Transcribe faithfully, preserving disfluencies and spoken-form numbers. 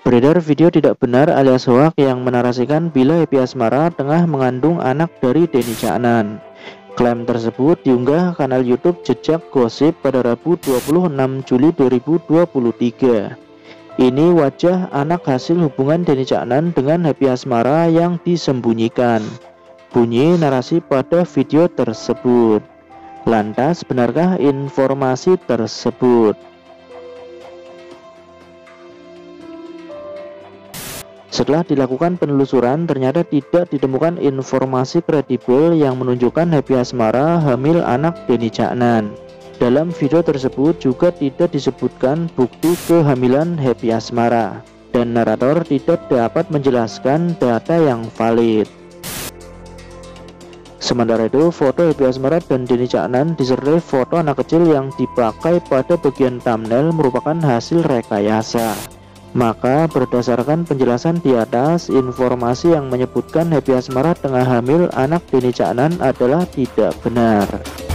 Beredar video tidak benar alias hoak yang menarasikan bila Happy Asmara tengah mengandung anak dari Denny Caknan. Klaim tersebut diunggah kanal YouTube Jejak Gosip pada Rabu dua puluh enam Juli dua ribu dua puluh tiga. Ini wajah anak hasil hubungan Denny Caknan dengan Happy Asmara yang disembunyikan. Bunyi narasi pada video tersebut. Lantas, benarkah informasi tersebut? Setelah dilakukan penelusuran, ternyata tidak ditemukan informasi kredibel yang menunjukkan Happy Asmara hamil anak Denny Caknan. Dalam video tersebut juga tidak disebutkan bukti kehamilan Happy Asmara, dan narator tidak dapat menjelaskan data yang valid. Sementara itu, foto Happy Asmara dan Denny Caknan disertai foto anak kecil yang dipakai pada bagian thumbnail merupakan hasil rekayasa. Maka berdasarkan penjelasan di atas, informasi yang menyebutkan Happy Asmara tengah hamil anak Denny Caknan adalah tidak benar.